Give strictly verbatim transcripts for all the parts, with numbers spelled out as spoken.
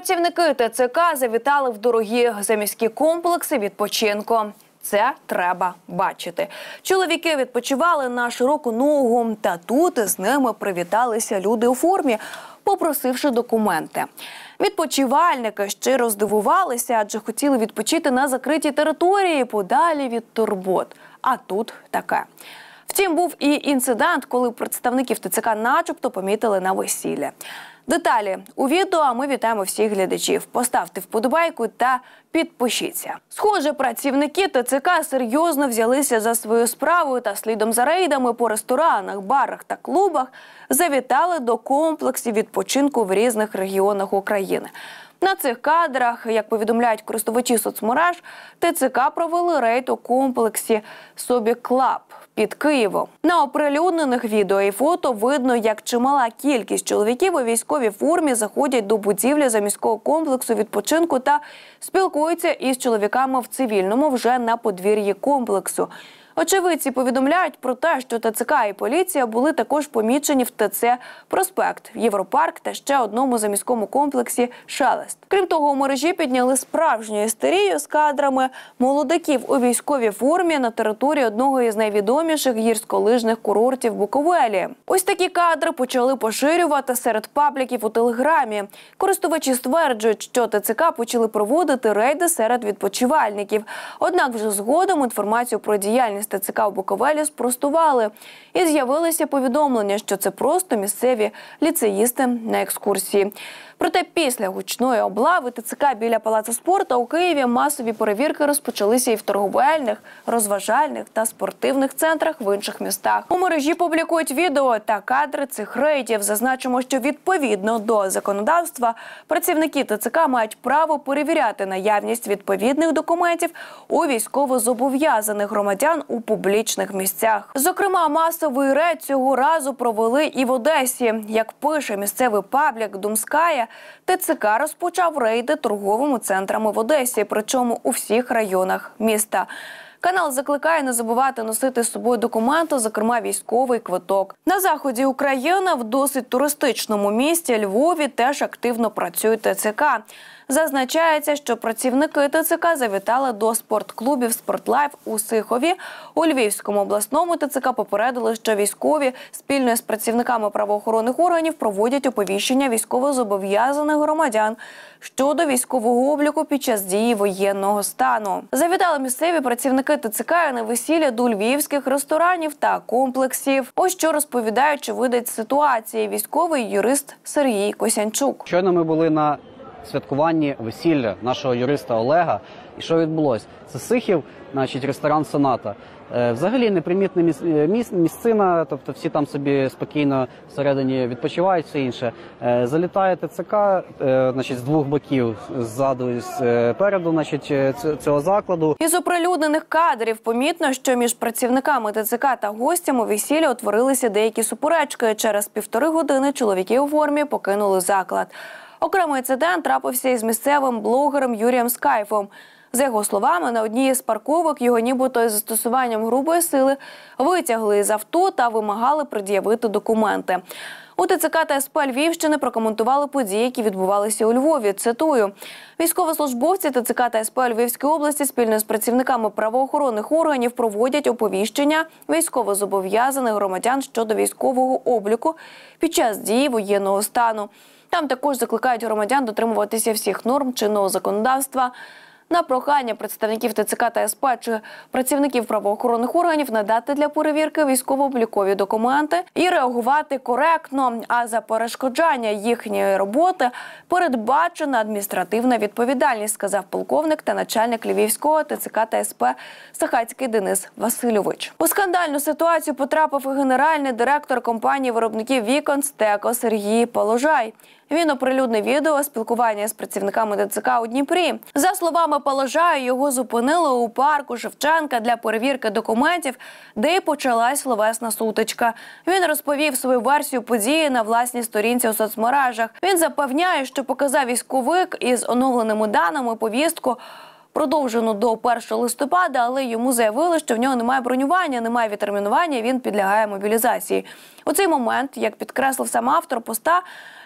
Працівники ТЦК завітали в дорогі заміські комплекси відпочинку. Це треба бачити. Чоловіки відпочивали на широку ногу, та тут з ними привіталися люди у формі, попросивши документи. Відпочивальники щиро здивувалися, адже хотіли відпочити на закритій території, подалі від турбот. А тут таке. Втім, був і інцидент, коли представників ТЦК начебто помітили на весіллі. Деталі у відео, а ми вітаємо всіх глядачів. Поставте вподобайку та підпишіться. Схоже, працівники ТЦК серйозно взялися за свою справу та слідом за рейдами по ресторанах, барах та клубах завітали до комплексів відпочинку в різних регіонах України. На цих кадрах, як повідомляють користувачі соцмереж, ТЦК провели рейд у комплексі «Собі Клаб» під Києвом. На оприлюднених відео і фото видно, як чимала кількість чоловіків у військовій формі заходять до будівлі заміського комплексу відпочинку та спілкуються із чоловіками в цивільному вже на подвір'ї комплексу. Очевидці повідомляють про те, що ТЦК і поліція були також помічені в ТЦ «Проспект», Європарк та ще одному заміському комплексі «Шелест». Крім того, у мережі підняли справжню істерію з кадрами молодиків у військовій формі на території одного із найвідоміших гірськолижних курортів Буковелі. Ось такі кадри почали поширювати серед пабліків у Телеграмі. Користувачі стверджують, що ТЦК почали проводити рейди серед відпочивальників. Однак вже згодом інформацію про діяльність ТЦК у Буковелі спростували. І з'явилися повідомлення, що це просто місцеві ліцеїсти на екскурсії. Проте після гучної облави ТЦК біля Палацу спорту у Києві масові перевірки розпочалися і в торговельних, розважальних та спортивних центрах в інших містах. У мережі публікують відео та кадри цих рейдів. Зазначимо, що відповідно до законодавства працівники ТЦК мають право перевіряти наявність відповідних документів у військовозобов'язаних громадян у публічних місцях. Зокрема, масовий рейд цього разу провели і в Одесі. Як пише місцевий паблік «Думская», ТЦК розпочав рейди торговими центрами в Одесі, причому у всіх районах міста. Канал закликає не забувати носити з собою документи, зокрема військовий квиток. На заході України, в досить туристичному місті Львові, теж активно працює ТЦК. Зазначається, що працівники ТЦК завітали до спортклубів «Спортлайф» у Сихові. У Львівському обласному ТЦК попередили, що військові спільно з працівниками правоохоронних органів проводять оповіщення військовозобов'язаних громадян щодо військового обліку під час дії воєнного стану. Завітали місцеві працівники ТЦК на весілля до львівських ресторанів та комплексів. Ось що розповідають очевидець ситуації військовий юрист Сергій Косянчук. Щойно ми були на святкуванні весілля нашого юриста Олега. І що відбулося? Це Сихів, значить, ресторан «Соната». Е, взагалі непримітна міс... міс... місцина, тобто всі там собі спокійно всередині відпочивають, все інше. Е, залітає ТЦК, е, значить, з двох боків, ззаду і спереду, значить, цього закладу. Із оприлюднених кадрів помітно, що між працівниками ТЦК та гостями весілля утворилися деякі суперечки. Через півтори години чоловіки у формі покинули заклад. Окремий інцидент трапився із місцевим блогером Юрієм Скайфом. За його словами, на одній із парковок його нібито із застосуванням грубої сили витягли із авто та вимагали пред'явити документи. У ТЦК та СП Львівщини прокоментували події, які відбувалися у Львові. Цитую: «Військовослужбовці ТЦК та СП Львівської області спільно з працівниками правоохоронних органів проводять оповіщення військовозобов'язаних громадян щодо військового обліку під час дії воєнного стану. Там також закликають громадян дотримуватися всіх норм чинного законодавства. На прохання представників ТЦК та СП чи працівників правоохоронних органів надати для перевірки військово-облікові документи і реагувати коректно, а за перешкоджання їхньої роботи передбачена адміністративна відповідальність», сказав полковник та начальник Львівського ТЦК та СП Сахацький Денис Васильович. У скандальну ситуацію потрапив і генеральний директор компанії виробників вікон «Стеко» Сергій Положай. Він оприлюднив відео спілкування з працівниками ТЦК у Дніпрі. За словами Положаю, його зупинили у парку Шевченка для перевірки документів, де й почалась словесна сутичка. Він розповів свою версію події на власній сторінці у соцмережах. Він запевняє, що показав військовик із оновленими даними повістку, продовжену до першого листопада, але йому заявили, що в нього немає бронювання, немає відтермінування, він підлягає мобілізації. У цей момент, як підкреслив сам автор поста,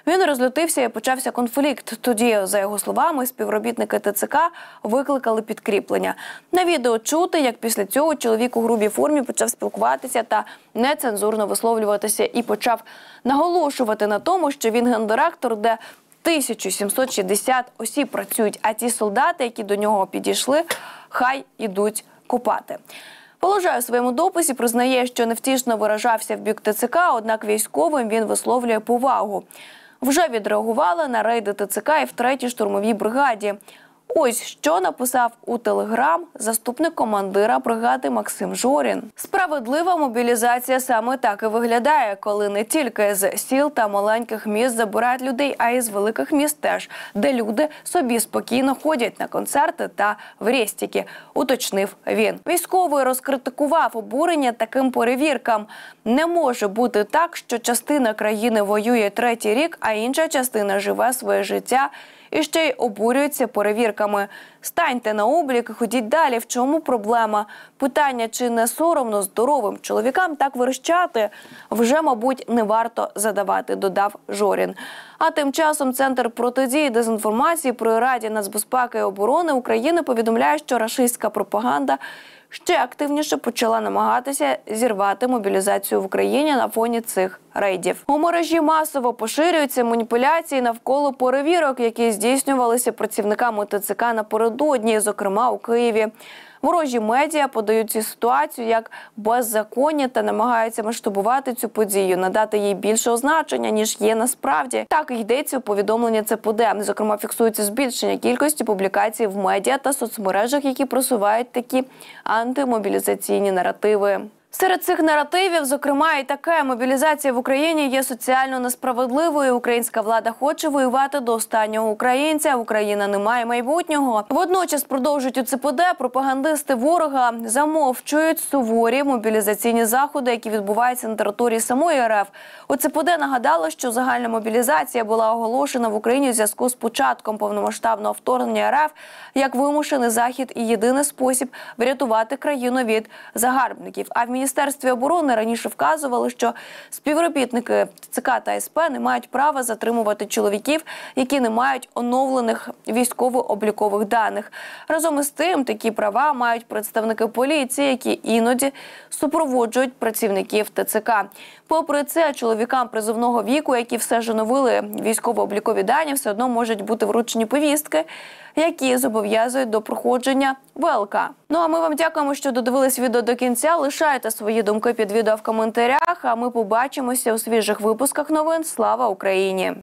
Він розлютився і почався конфлікт. Тоді, за його словами, співробітники ТЦК викликали підкріплення. На відео чути, як після цього чоловік у грубій формі почав спілкуватися та нецензурно висловлюватися і почав наголошувати на тому, що він гендиректор, де тисяча сімсот шістдесят осіб працюють, а ті солдати, які до нього підійшли, хай ідуть копати. Положай у своєму дописі признає, що невтішно виражався в бік ТЦК, однак військовим він висловлює повагу. Вже відреагували на рейди ТЦК і в третій штурмовій бригаді. Ось що написав у Телеграм заступник командира бригади Максим Жорін. Справедлива мобілізація саме так і виглядає, коли не тільки з сіл та маленьких міст забирають людей, а й з великих міст теж, де люди собі спокійно ходять на концерти та в рестіки, уточнив він. Військовий розкритикував обурення таким перевіркам. Не може бути так, що частина країни воює третій рік, а інша частина живе своє життя і ще й обурюються перевірками. Станьте на облік і ходіть далі. В чому проблема? Питання, чи не соромно здоровим чоловікам так верещати, вже, мабуть, не варто задавати, додав Жорін. А тим часом Центр протидії дезінформації при Раді нацбезпеки і оборони України повідомляє, що рашистська пропаганда ще активніше почала намагатися зірвати мобілізацію в Україні на фоні цих рейдів. У мережі масово поширюються маніпуляції навколо перевірок, які здійснювалися працівниками ТЦК напередодні, зокрема у Києві. Ворожі медіа подають цю ситуацію як беззаконня та намагаються масштабувати цю подію, надати їй більшого значення, ніж є насправді. Так йдеться у повідомленні ЦПД. Зокрема, фіксується збільшення кількості публікацій в медіа та соцмережах, які просувають такі антимобілізаційні наративи. Серед цих наративів, зокрема, і таке: мобілізація в Україні є соціально несправедливою, українська влада хоче воювати до останнього українця, Україна не має майбутнього. Водночас, продовжують у ЦПД, пропагандисти ворога замовчують суворі мобілізаційні заходи, які відбуваються на території самої РФ. У ЦПД нагадали, що загальна мобілізація була оголошена в Україні у зв'язку з початком повномасштабного вторгнення РФ як вимушений захід і єдиний спосіб врятувати країну від загарбників. А в Міністерстві оборони раніше вказували, що співробітники ТЦК та СП не мають права затримувати чоловіків, які не мають оновлених військово-облікових даних. Разом із тим, такі права мають представники поліції, які іноді супроводжують працівників ТЦК. Попри це, чоловікам призовного віку, які все ж оновили військово-облікові дані, все одно можуть бути вручені повістки, які зобов'язують до проходження ВЛК. Ну а ми вам дякуємо, що додивились відео до кінця. Лишайте свої думки під відео в коментарях, а ми побачимося у свіжих випусках новин. Слава Україні!